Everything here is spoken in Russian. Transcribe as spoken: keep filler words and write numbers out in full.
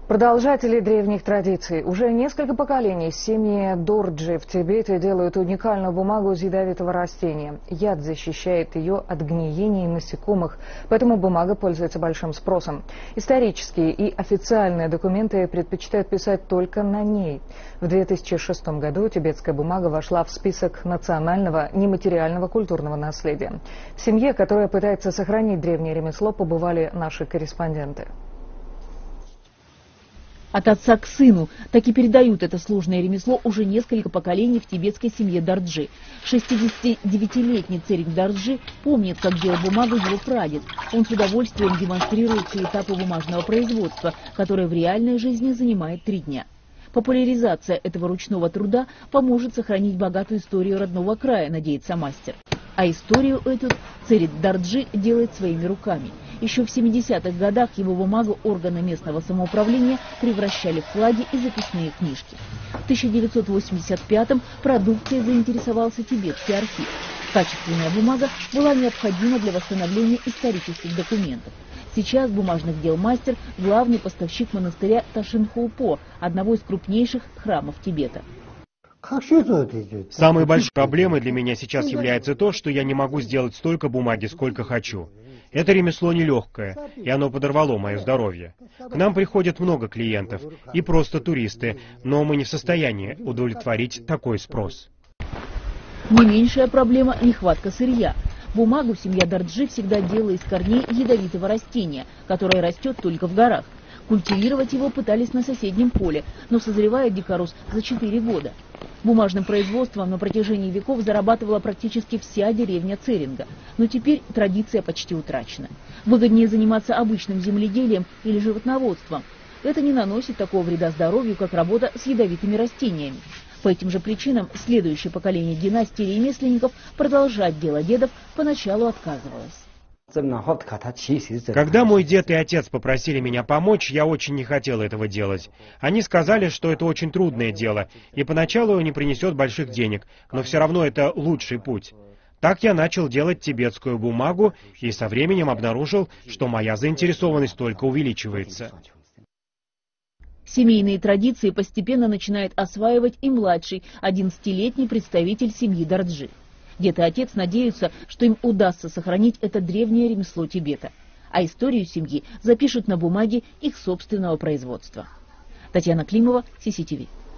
Продолжатели древних традиций. Уже несколько поколений семьи Дорджи в Тибете делают уникальную бумагу из ядовитого растения. Яд защищает ее от гниения и насекомых, поэтому бумага пользуется большим спросом. Исторические и официальные документы предпочитают писать только на ней. В две тысячи шестом году тибетская бумага вошла в список национального нематериального культурного наследия. В семье, которая пытается сохранить древнее ремесло, побывали наши корреспонденты. От отца к сыну так и передают это сложное ремесло уже несколько поколений в тибетской семье Дорджи. шестидесятидевятилетний царик Дорджи помнит, как делал бумагу его прадед. Он с удовольствием демонстрирует все этапы бумажного производства, которое в реальной жизни занимает три дня. Популяризация этого ручного труда поможет сохранить богатую историю родного края, надеется мастер. А историю эту царик Дорджи делает своими руками. Еще в семидесятых годах его бумагу органы местного самоуправления превращали в флаги и записные книжки. В тысяча девятьсот восемьдесят пятом продукцией заинтересовался тибетский архив. Качественная бумага была необходима для восстановления исторических документов. Сейчас бумажных дел мастер – главный поставщик монастыря Ташинхулпо, одного из крупнейших храмов Тибета. Самой большой проблемой для меня сейчас является то, что я не могу сделать столько бумаги, сколько хочу. Это ремесло нелегкое, и оно подорвало мое здоровье. К нам приходят много клиентов и просто туристы, но мы не в состоянии удовлетворить такой спрос. Не меньшая проблема – нехватка сырья. Бумагу семья Дорджи всегда делала из корней ядовитого растения, которое растет только в горах. Культивировать его пытались на соседнем поле, но созревает дикорос за четыре года. Бумажным производством на протяжении веков зарабатывала практически вся деревня Церинга. Но теперь традиция почти утрачена. Выгоднее заниматься обычным земледелием или животноводством. Это не наносит такого вреда здоровью, как работа с ядовитыми растениями. По этим же причинам следующее поколение династии ремесленников продолжать дело дедов поначалу отказывалось. Когда мой дед и отец попросили меня помочь, я очень не хотел этого делать. Они сказали, что это очень трудное дело, и поначалу не принесет больших денег, но все равно это лучший путь. Так я начал делать тибетскую бумагу и со временем обнаружил, что моя заинтересованность только увеличивается. Семейные традиции постепенно начинает осваивать и младший, одиннадцатилетний представитель семьи Дорджи. Дед и отец надеются, что им удастся сохранить это древнее ремесло Тибета, а историю семьи запишут на бумаге их собственного производства. Татьяна Климова, Си Си Ти Ви.